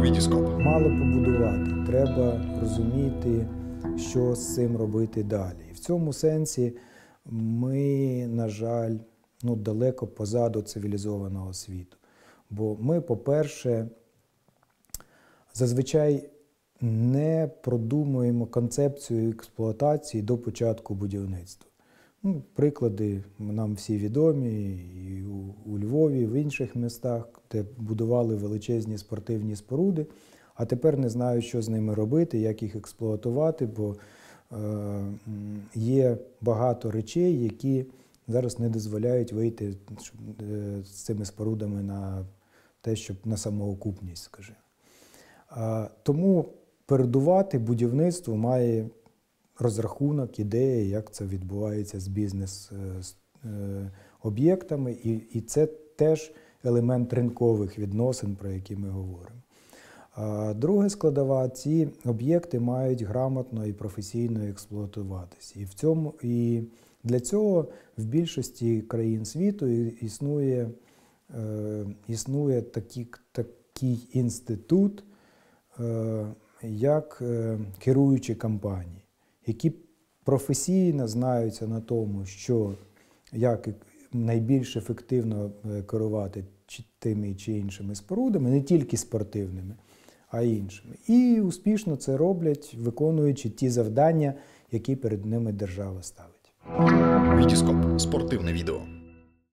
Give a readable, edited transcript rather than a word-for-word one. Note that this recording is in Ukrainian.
Вітіскоп. Мало побудувати, треба розуміти, що з цим робити далі. І в цьому сенсі ми, на жаль, далеко позаду цивілізованого світу. Бо ми, по-перше, зазвичай не продумуємо концепцію експлуатації до початку будівництва. Приклади нам всі відомі і у Львові, і в інших містах, де будували величезні спортивні споруди, а тепер не знають, що з ними робити, як їх експлуатувати, бо є багато речей, які зараз не дозволяють вийти з цими спорудами на те, щоб на самоокупність, скажімо. Тому передувати будівництво має розрахунок, ідея, як це відбувається з бізнес-об'єктами, і це теж елемент ринкових відносин, про які ми говоримо. Друга складова – ці об'єкти мають грамотно і професійно експлуатуватися. І для цього в більшості країн світу існує такий інститут, як керуючі компанії, які професійно знаються на тому, як найбільш ефективно керувати тими чи іншими спорудами, не тільки спортивними, а й іншими. І успішно це роблять, виконуючи ті завдання, які перед ними держава ставить. Вітіскоп. Спортивне відео.